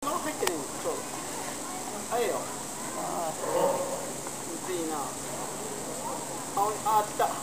まだ入ってるんです。そう。あれよ。ああ、むずいな。あ、来た。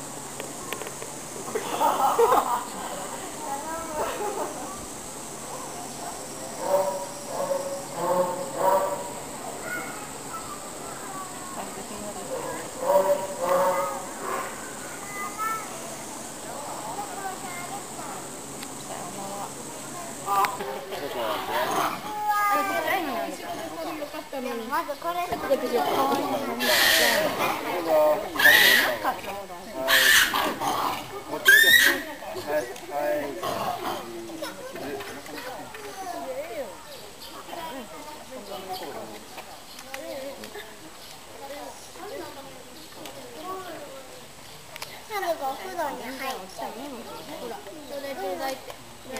まずこれちょっとかわいいのにして持ってみて。はい。 サルがお風呂に入ったほら、それちょうだいって。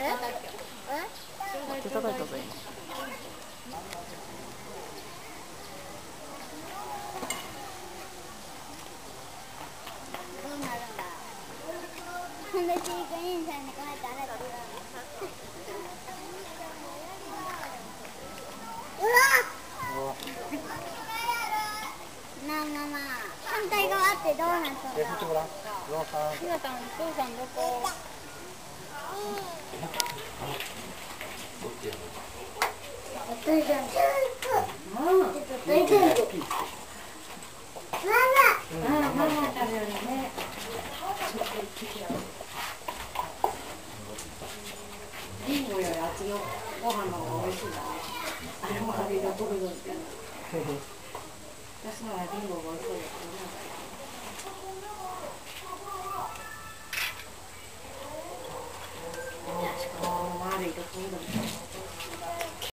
手叩いたぞ今。 どうなるんだ。こんな飼育員さんにこうやってあれだ。うわ。なあママ、反対側ってどうなったんだ。 振ってごらん。 ひなたん、お父さんどこ。大丈夫。大丈夫。ママ食べるね。リンゴよりあっちのご飯の方が美味しいんだね。あれもあれが僕のって。私のはリンゴが美味しそうですけどね。力の悪いところで。